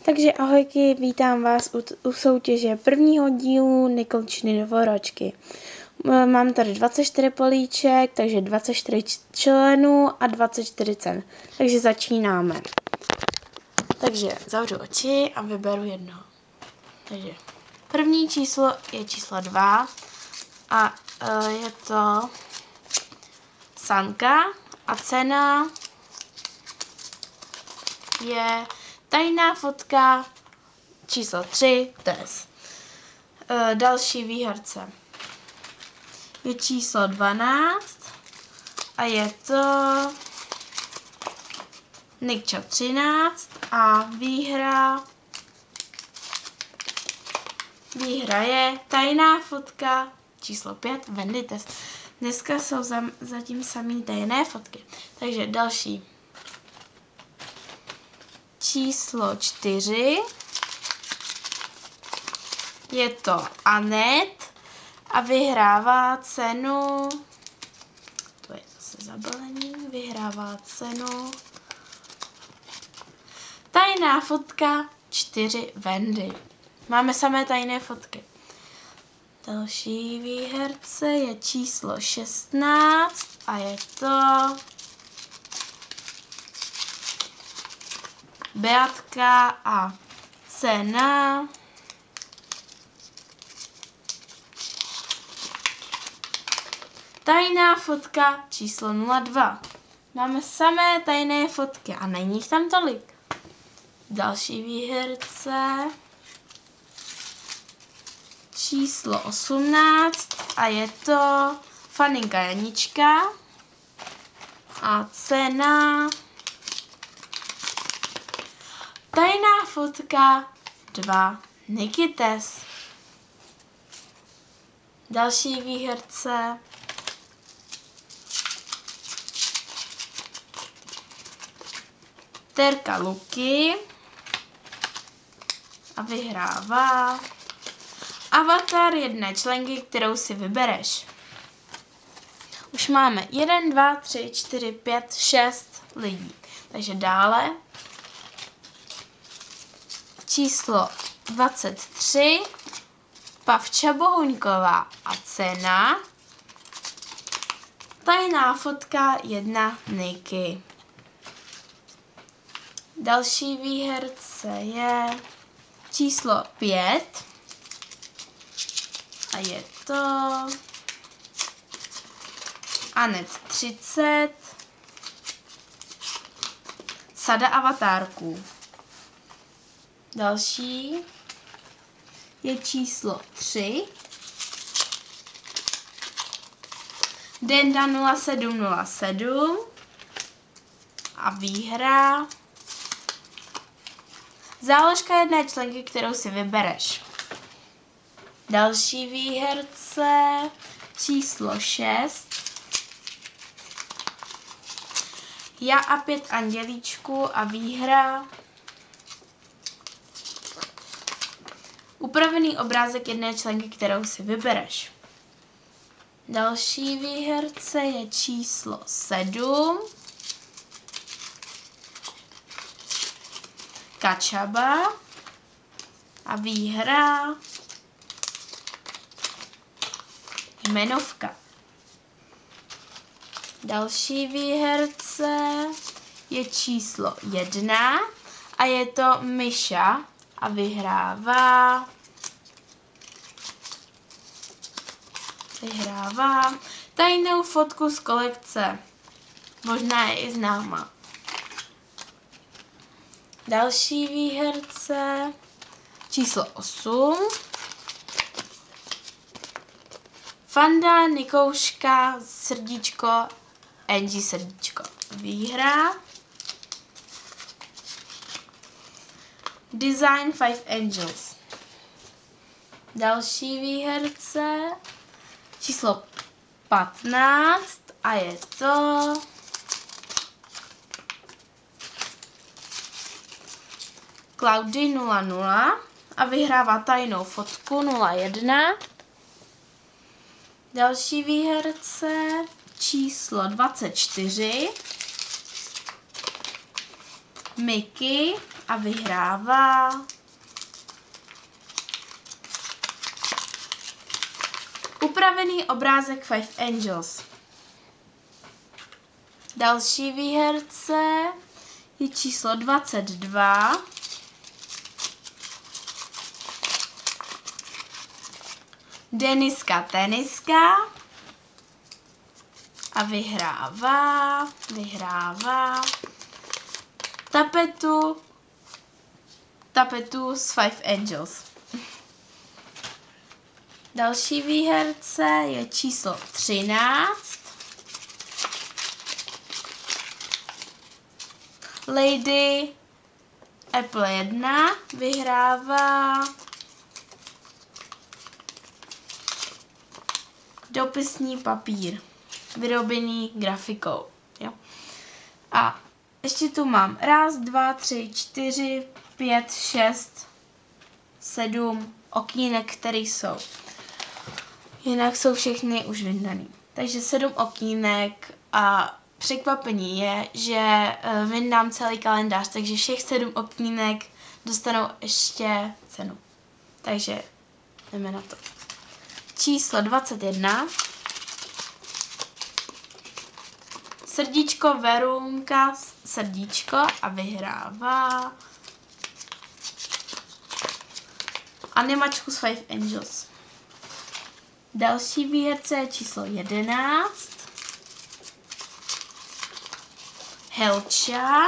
Takže ahojky, vítám vás u soutěže prvního dílu Nikolčiny novoročky. Mám tady 24 políček, takže 24 členů a 24 cen. Takže začínáme. Takže zavřu oči a vyberu jedno. Takže první číslo je číslo 2 a je to Sanka a cena je tajná fotka číslo 3 Tess. Další výherce je číslo 12 a je to Nikča 13 a výhra je tajná fotka číslo 5 Wendy Tess. Dneska jsou zatím samý tajné fotky. Takže další. Číslo 4 je to Anet a vyhrává cenu, to je zase zabalení, vyhrává cenu tajná fotka 4 Wendy. Máme samé tajné fotky. Další výherce je číslo 16 a je to Beatka a cena tajná fotka číslo 02. Máme samé tajné fotky a není jich tam tolik. Další výherce číslo 18 a je to Faninka Janička a cena tajná fotka 2 Niky Tess. Další výherce Terka Luky a vyhrává avatar jedné členky, kterou si vybereš. Už máme 1, 2, 3, 4, 5, 6 lidí. Takže dále číslo 23 Pavča Bohuňková a cena tajná fotka 1 Niky. Další výherce je číslo 5 a je to Anet 30 sada avatárků. Další je číslo 3 Denda 0707 a výhra záložka jedné členky, kterou si vybereš. Další výherce číslo 6 Já a 5 andělíčků a výhra upravený obrázek jedné členky, kterou si vybereš. Další výherce je číslo 7 Kačaba a výhra jmenovka. Další výherce je číslo 1 a je to Myša a vyhrává tajnou fotku z kolekce. Možná je i známa. Další výherce číslo 8 Fanda, Nikouška, srdíčko, Angie srdíčko. Výhra Design 5 Angels. Další výherce číslo 15 a je to Cloudy 00 a vyhrává tajnou fotku 01. Další výherce číslo 24 Mickey a vyhrává. Upravený obrázek Five Angels. Další výherce je číslo 22. Deniska Teniska a vyhrává tapetu z Five Angels. Další výherce je číslo 13. Lady Apple 1 vyhrává dopisní papír, vyrobený grafikou. Jo. A ještě tu mám 1, 2, 3, 4, 5, 6, 7 okýnek, které jsou. Jinak jsou všechny už vyndaný. Takže 7 okýnek a překvapení je, že vyndám celý kalendář, takže všech 7 okýnek dostanou ještě cenu. Takže jdeme na to. Číslo 21. Srdíčko Verunka, srdíčko a vyhrává animačku z Five Angels. Další výherce je číslo 11. Helča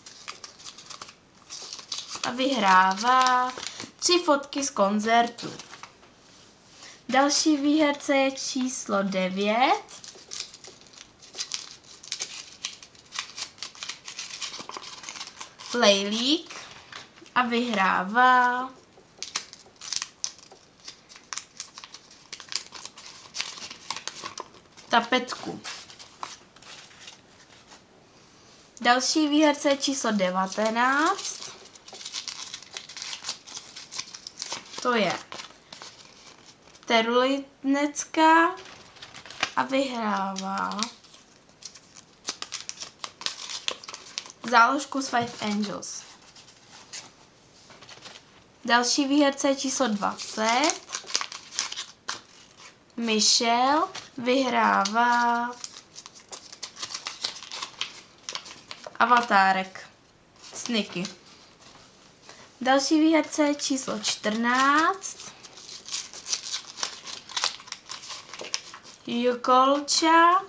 a vyhrává 3 fotky z koncertu. Další výherce je číslo 9. Lejlík a vyhrává tapetku. Další výherce je číslo 19. To je Terulinecká a vyhrává záložku z Five Angels. Další výherce je číslo 20. Michelle vyhrává avatárek z Niky. Další výherce je číslo 14. Jukolča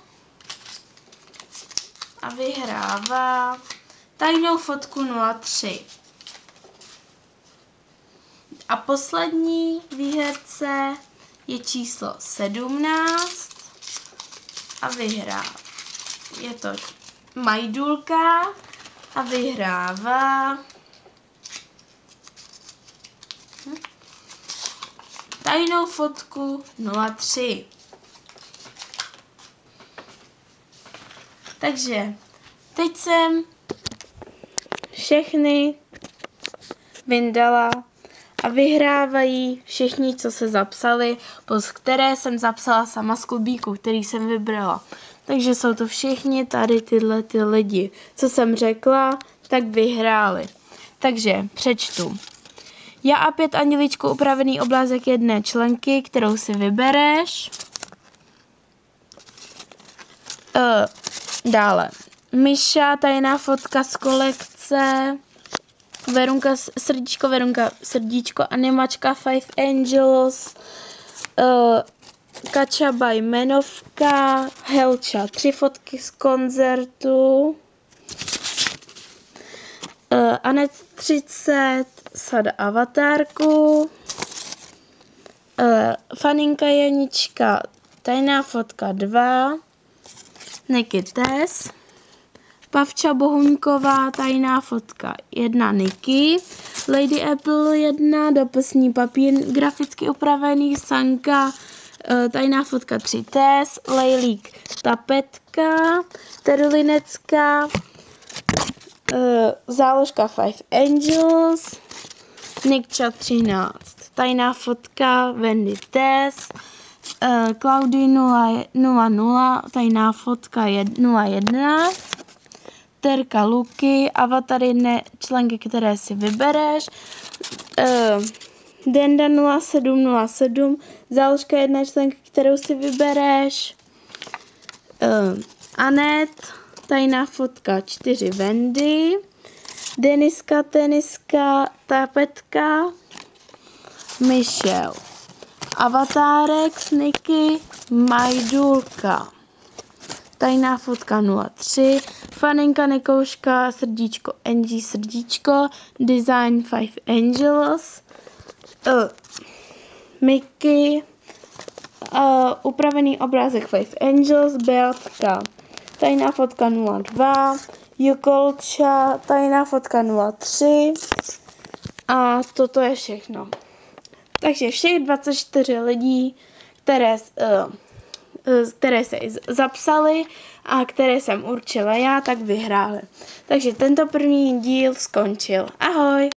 a vyhrává tajnou fotku 03. A poslední výherce je číslo 17 a vyhrává. Je to Majdulka a vyhrává tajnou fotku 03. Takže teď jsem všechny vyndala a vyhrávají všichni, co se zapsali, plus které jsem zapsala sama z klubíku, který jsem vybrala. Takže jsou to všichni tady tyhle ty lidi. Co jsem řekla, tak vyhráli. Takže přečtu. Já a 5 Andělíčku upravený obrázek jedné členky, kterou si vybereš. Dále. Miša, tajná fotka z kolekce. Verunka, srdíčko, animačka Five Angels. Kačaba jmenovka. Helča, 3 fotky z koncertu. Anet 30, Sada avatárku. Faninka Janička, tajná fotka 2. Niky Tess. Pavča Bohuňková, tajná fotka 1 Niky. Lady Apple 1, dopisní papír graficky upravený. Sanka, tajná fotka 3 Tess. Lejlík, tapetka. Terulinecká, záložka Five Angels. Nikča 13, tajná fotka Wendy Tess. Claudie 00, tajná fotka 01. Terka Luky, Avatar 1 členky, které si vybereš, Denda 0707, záložka 1 členky, kterou si vybereš, Anet, tajná fotka 4 Wendy, Deniska, Teniska, Tapetka, Michelle, Avatárek, Niky, Majdulka, tajná fotka 03, Faninka, Nikouška, srdíčko, Angie, srdíčko, Design 5 Angels, Mickey, upravený obrázek 5 Angels, Beatka, tajná fotka 02, Jukolča, tajná fotka 03 a toto je všechno. Takže všech 24 lidí, které se zapsali a které jsem určila já, tak vyhráli. Takže tento první díl skončil. Ahoj!